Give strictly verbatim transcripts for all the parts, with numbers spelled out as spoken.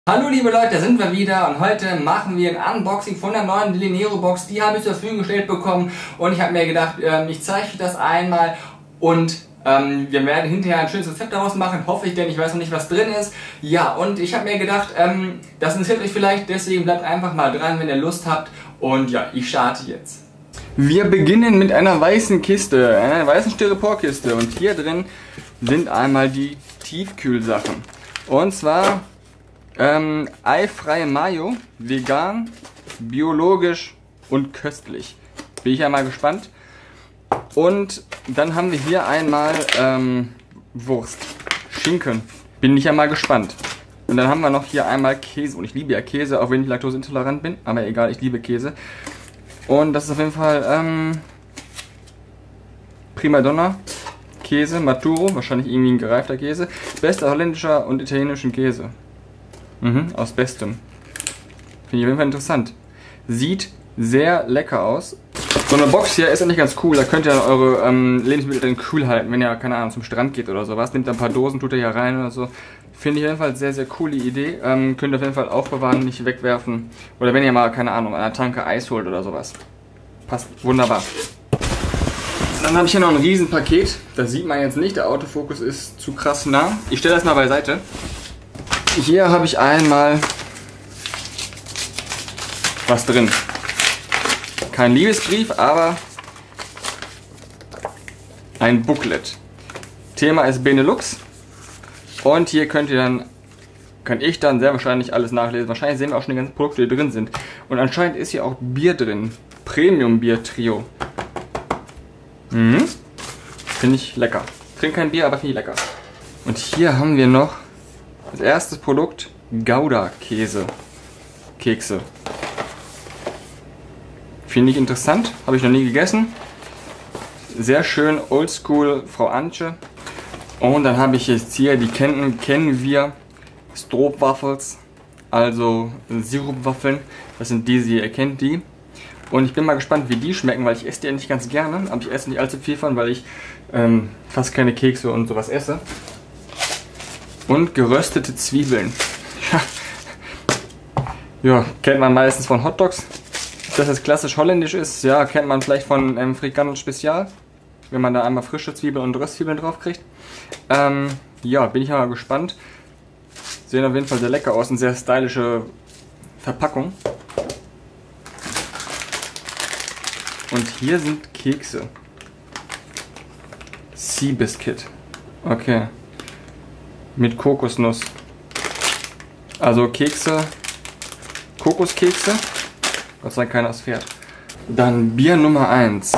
Hallo liebe Leute, da sind wir wieder und heute machen wir ein Unboxing von der neuen Delinero Box. Die habe ich zur Verfügung gestellt bekommen und ich habe mir gedacht, ähm, ich zeige euch das einmal und ähm, wir werden hinterher ein schönes Rezept daraus machen, hoffe ich, denn ich weiß noch nicht, was drin ist. Ja, und ich habe mir gedacht, ähm, das interessiert euch vielleicht, deswegen bleibt einfach mal dran, wenn ihr Lust habt. Und ja, ich starte jetzt. Wir beginnen mit einer weißen Kiste, einer weißen Styroporkiste und hier drin sind einmal die Tiefkühlsachen. Und zwar Ähm, eifreie Mayo, vegan, biologisch und köstlich. Bin ich ja mal gespannt. Und dann haben wir hier einmal ähm, Wurst, Schinken. Bin ich ja mal gespannt. Und dann haben wir noch hier einmal Käse. Und ich liebe ja Käse, auch wenn ich laktoseintolerant bin. Aber egal, ich liebe Käse. Und das ist auf jeden Fall ähm, Primadonna Käse, Maturo, wahrscheinlich irgendwie ein gereifter Käse. Bester holländischer und italienischen Käse. Mhm, aus Bestem. Finde ich auf jeden Fall interessant. Sieht sehr lecker aus. So eine Box hier ist eigentlich ganz cool. Da könnt ihr eure ähm, Lebensmittel drin kühl halten, wenn ihr, keine Ahnung, zum Strand geht oder sowas. Nehmt ein paar Dosen, tut ihr hier rein oder so. Finde ich auf jeden Fall sehr, sehr coole Idee. Ähm, könnt ihr auf jeden Fall aufbewahren, nicht wegwerfen. Oder wenn ihr mal, keine Ahnung, an einer Tanke Eis holt oder sowas. Passt wunderbar. Dann habe ich hier noch ein Riesenpaket. Das sieht man jetzt nicht. Der Autofokus ist zu krass nah. Ich stelle das mal beiseite. Hier habe ich einmal was drin. Kein Liebesbrief, aber ein Booklet. Thema ist Benelux. Und hier könnt ihr dann, kann ich dann sehr wahrscheinlich alles nachlesen. Wahrscheinlich sehen wir auch schon die ganzen Produkte, die drin sind. Und anscheinend ist hier auch Bier drin. Premium Bier Trio. Mhm. Finde ich lecker. Trink kein Bier, aber finde ich lecker. Und hier haben wir noch als erstes Produkt Gouda-Käse. Kekse. Finde ich interessant. Habe ich noch nie gegessen. Sehr schön oldschool Frau Antje. Und dann habe ich jetzt hier, die kennen, kennen wir, Stroopwafels. Also Sirupwaffeln. Das sind diese hier, ihr kennt die. Und ich bin mal gespannt, wie die schmecken, weil ich esse die eigentlich ganz gerne. Aber ich esse nicht allzu viel von, weil ich ähm, fast keine Kekse und sowas esse. Und geröstete Zwiebeln. Ja, kennt man meistens von Hotdogs. Dass das klassisch holländisch ist, ja, kennt man vielleicht von ähm, Frikandel Spezial. Wenn man da einmal frische Zwiebeln und Röstzwiebeln drauf kriegt. Ähm, ja, bin ich mal gespannt. Sehen auf jeden Fall sehr lecker aus. Eine sehr stylische Verpackung. Und hier sind Kekse. Sea Biscuit. Okay. Mit Kokosnuss. Also Kekse, Kokoskekse. Gott sei Dank keiner das Pferd. Dann Bier Nummer eins.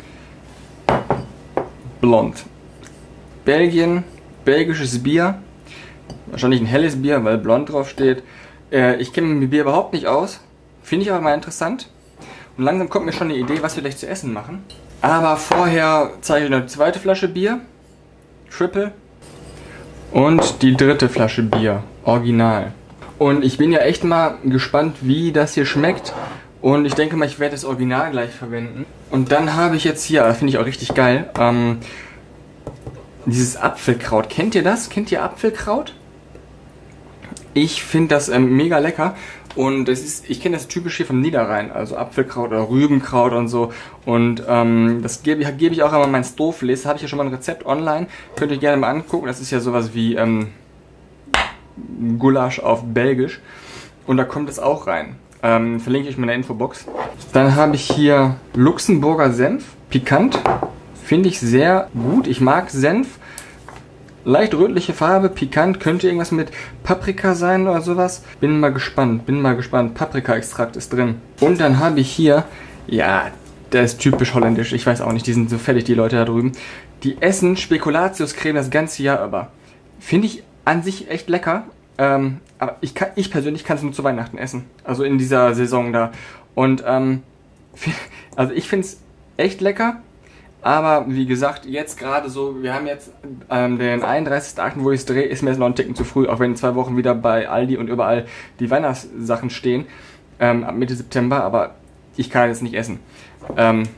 Blond. Belgien, belgisches Bier. Wahrscheinlich ein helles Bier, weil blond drauf steht. Äh, ich kenne mich mit Bier überhaupt nicht aus. Finde ich aber mal interessant. Und langsam kommt mir schon eine Idee, was wir gleich zu essen machen. Aber vorher zeige ich noch die zweite Flasche Bier. Triple. Und die dritte Flasche Bier, original. Und ich bin ja echt mal gespannt, wie das hier schmeckt. Und ich denke mal, ich werde das Original gleich verwenden. Und dann habe ich jetzt hier, das finde ich auch richtig geil, ähm, dieses Apfelkraut. Kennt ihr das? Kennt ihr Apfelkraut? Ich finde das ähm, mega lecker. Und das ist, ich kenne das typisch hier vom Niederrhein, also Apfelkraut oder Rübenkraut und so. Und ähm, das gebe ich, gebe ich auch immer in mein Stooflist. Da habe ich ja schon mal ein Rezept online. Könnt ihr gerne mal angucken. Das ist ja sowas wie ähm, Gulasch auf Belgisch. Und da kommt es auch rein. Ähm, verlinke ich euch mal in der Infobox. Dann habe ich hier Luxemburger Senf. Pikant. Finde ich sehr gut. Ich mag Senf. Leicht rötliche Farbe, pikant, könnte irgendwas mit Paprika sein oder sowas. Bin mal gespannt, bin mal gespannt. Paprika-Extrakt ist drin. Und dann habe ich hier, ja, der ist typisch holländisch. Ich weiß auch nicht, die sind so fertig, die Leute da drüben. Die essen Spekulatiuscreme das ganze Jahr über. Finde ich an sich echt lecker. Ähm, aber ich, kann, ich persönlich kann es nur zu Weihnachten essen. Also in dieser Saison da. Und, ähm, also ich finde es echt lecker. Aber wie gesagt, jetzt gerade so, wir haben jetzt ähm, den einunddreißigsten achten wo ich es drehe, ist mir jetzt noch ein Ticken zu früh, auch wenn in zwei Wochen wieder bei Aldi und überall die Weihnachtssachen stehen, ähm, ab Mitte September, aber ich kann jetzt nicht essen. Ähm,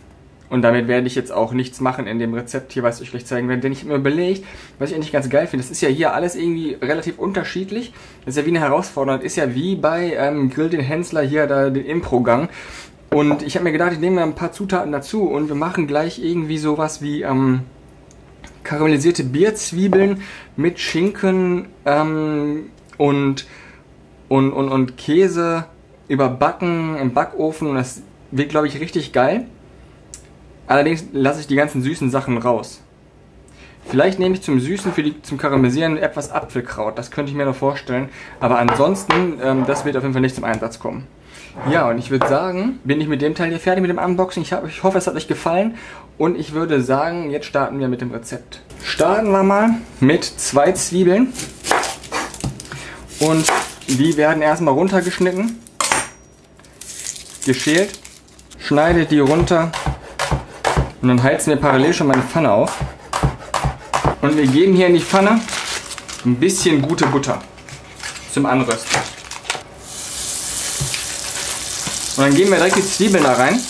Und damit werde ich jetzt auch nichts machen in dem Rezept hier, was ich euch gleich zeigen werde. Denn ich habe mir überlegt, was ich eigentlich ganz geil finde, das ist ja hier alles irgendwie relativ unterschiedlich. Das ist ja wie eine Herausforderung, das ist ja wie bei ähm, Grill den Hensler hier, da den Impro-Gang. Und ich habe mir gedacht, ich nehme da ein paar Zutaten dazu und wir machen gleich irgendwie sowas wie ähm, karamellisierte Bierzwiebeln mit Schinken ähm, und, und, und, und Käse überbacken im Backofen. Und das wird, glaube ich, richtig geil. Allerdings lasse ich die ganzen süßen Sachen raus. Vielleicht nehme ich zum Süßen, für die, zum Karamellisieren etwas Apfelkraut. Das könnte ich mir noch vorstellen. Aber ansonsten, ähm, das wird auf jeden Fall nicht zum Einsatz kommen. Ja, und ich würde sagen, bin ich mit dem Teil hier fertig mit dem Unboxing. Ich, hab, ich hoffe, es hat euch gefallen. Und ich würde sagen, jetzt starten wir mit dem Rezept. Starten wir mal mit zwei Zwiebeln. Und die werden erstmal runtergeschnitten. Geschält. Schneidet die runter. Und dann heizen wir parallel schon mal eine Pfanne auf. Und wir geben hier in die Pfanne ein bisschen gute Butter zum Anrösten. Und dann geben wir direkt die Zwiebeln da rein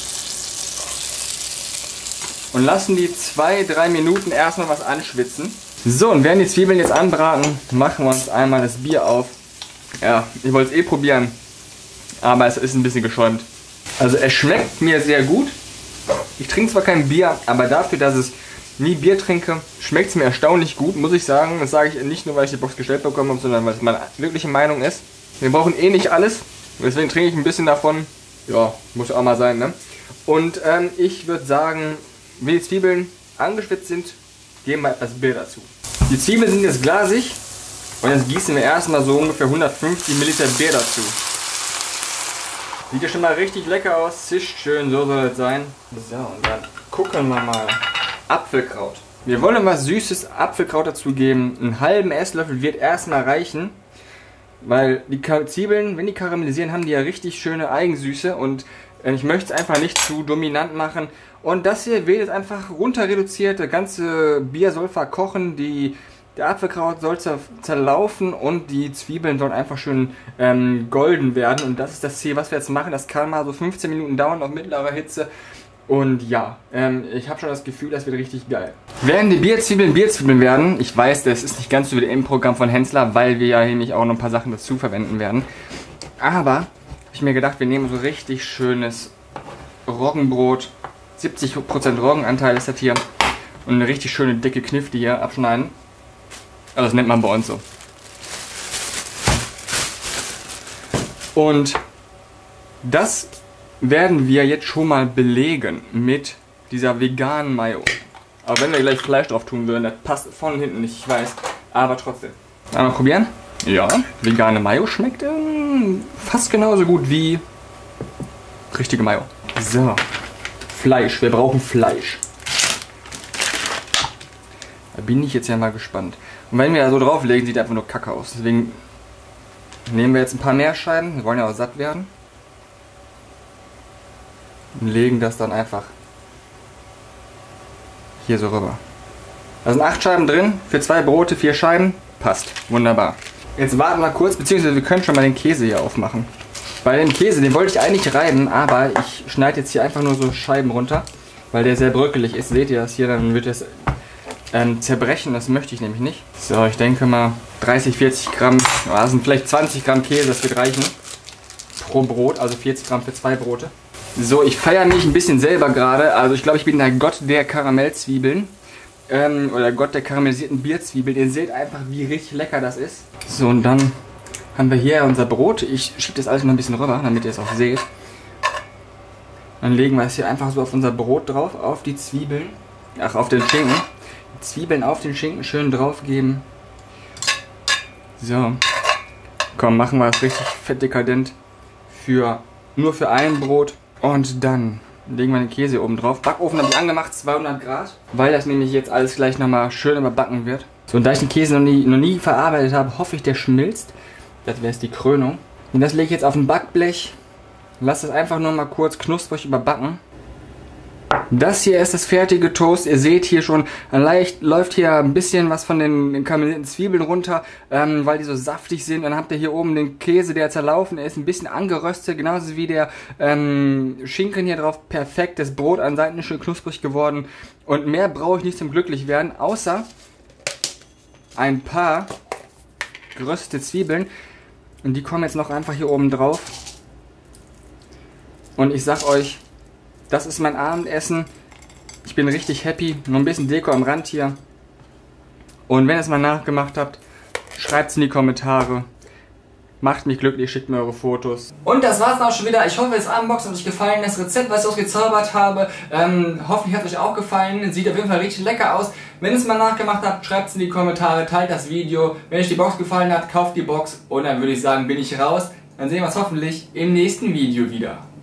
und lassen die zwei, drei Minuten erstmal was anschwitzen. So, und während die Zwiebeln jetzt anbraten, machen wir uns einmal das Bier auf. Ja, ich wollte es eh probieren, aber es ist ein bisschen geschäumt. Also es schmeckt mir sehr gut. Ich trinke zwar kein Bier, aber dafür, dass ich nie Bier trinke, schmeckt es mir erstaunlich gut, muss ich sagen. Das sage ich nicht nur, weil ich die Box gestellt bekommen habe, sondern weil es meine wirkliche Meinung ist. Wir brauchen eh nicht alles, deswegen trinke ich ein bisschen davon. Ja, muss auch mal sein, ne? Und ähm, ich würde sagen, wenn die Zwiebeln angeschwitzt sind, geben wir etwas Bier dazu. Die Zwiebeln sind jetzt glasig und jetzt gießen wir erstmal so ungefähr hundertfünfzig Milliliter Bier dazu. Sieht ja schon mal richtig lecker aus, zischt schön, so soll es sein. So, und dann gucken wir mal. Apfelkraut. Wir wollen was süßes Apfelkraut dazu geben. Einen halben Esslöffel wird erstmal reichen. Weil die Zwiebeln, wenn die karamellisieren, haben die ja richtig schöne Eigensüße. Und ich möchte es einfach nicht zu dominant machen. Und das hier wird jetzt einfach runter reduziert. Das ganze Bier soll verkochen. Die Der Apfelkraut soll zerlaufen und die Zwiebeln sollen einfach schön ähm, golden werden. Und das ist das Ziel, was wir jetzt machen. Das kann mal so fünfzehn Minuten dauern auf mittlerer Hitze. Und ja, ähm, ich habe schon das Gefühl, das wird richtig geil. Während die Bierzwiebeln Bierzwiebeln werden, ich weiß, das ist nicht ganz so wie im Programm von Hensler, weil wir ja nämlich auch noch ein paar Sachen dazu verwenden werden. Aber habe ich mir gedacht, wir nehmen so richtig schönes Roggenbrot. siebzig Prozent Roggenanteil ist das hier. Und eine richtig schöne dicke Knifte hier abschneiden. Also das nennt man bei uns so. Und das werden wir jetzt schon mal belegen mit dieser veganen Mayo. Aber wenn wir gleich Fleisch drauf tun würden, das passt vorne und hinten nicht, ich weiß. Aber trotzdem. Einmal probieren. Ja, vegane Mayo schmeckt ähm, fast genauso gut wie richtige Mayo. So, Fleisch. Wir brauchen Fleisch. Da bin ich jetzt ja mal gespannt. Und wenn wir da so drauflegen, sieht einfach nur kacke aus. Deswegen nehmen wir jetzt ein paar mehr Scheiben. Wir wollen ja auch satt werden. Und legen das dann einfach hier so rüber. Da sind acht Scheiben drin, für zwei Brote, vier Scheiben. Passt. Wunderbar. Jetzt warten wir kurz, beziehungsweise wir können schon mal den Käse hier aufmachen. Bei dem Käse, den wollte ich eigentlich reiben, aber ich schneide jetzt hier einfach nur so Scheiben runter, weil der sehr bröckelig ist. Seht ihr das hier, dann wird es ähm, zerbrechen, das möchte ich nämlich nicht. So, ich denke mal dreißig, vierzig Gramm, das sind vielleicht zwanzig Gramm Käse, das wird reichen. Pro Brot, also vierzig Gramm für zwei Brote. So, ich feiere mich ein bisschen selber gerade. Also ich glaube, ich bin der Gott der Karamellzwiebeln. Ähm, oder Gott der karamellisierten Bierzwiebeln. Ihr seht einfach, wie richtig lecker das ist. So, und dann haben wir hier unser Brot. Ich schiebe das alles mal ein bisschen rüber, damit ihr es auch seht. Dann legen wir es hier einfach so auf unser Brot drauf, auf die Zwiebeln. Ach, auf den Schinken. Die Zwiebeln auf den Schinken schön drauf geben. So. Komm, machen wir das richtig fett dekadent. Für, nur für ein Brot. Und dann legen wir den Käse oben drauf. Backofen habe ich angemacht, zweihundert Grad. Weil das nämlich jetzt alles gleich nochmal schön überbacken wird. So, und da ich den Käse noch nie, noch nie verarbeitet habe, hoffe ich, der schmilzt. Das wäre jetzt die Krönung. Und das lege ich jetzt auf ein Backblech. Lass es einfach nur mal kurz knusprig überbacken. Das hier ist das fertige Toast. Ihr seht hier schon, leicht läuft hier ein bisschen was von den, den karamellisierten Zwiebeln runter, ähm, weil die so saftig sind. Dann habt ihr hier oben den Käse, der zerlaufen ist, ein bisschen angeröstet, genauso wie der ähm, Schinken hier drauf. Perfekt, das Brot an Seiten ist schön knusprig geworden. Und mehr brauche ich nicht zum Glücklichwerden, außer ein paar geröstete Zwiebeln. Und die kommen jetzt noch einfach hier oben drauf. Und ich sag euch, das ist mein Abendessen. Ich bin richtig happy. Nur ein bisschen Deko am Rand hier. Und wenn ihr es mal nachgemacht habt, schreibt es in die Kommentare. Macht mich glücklich, schickt mir eure Fotos. Und das war's dann auch schon wieder. Ich hoffe, das Unboxing hat euch gefallen. Das Rezept, was ich ausgezaubert habe, ähm, hoffentlich hat es euch auch gefallen. Sieht auf jeden Fall richtig lecker aus. Wenn ihr es mal nachgemacht habt, schreibt es in die Kommentare, teilt das Video. Wenn euch die Box gefallen hat, kauft die Box. Und dann würde ich sagen, bin ich raus. Dann sehen wir uns hoffentlich im nächsten Video wieder.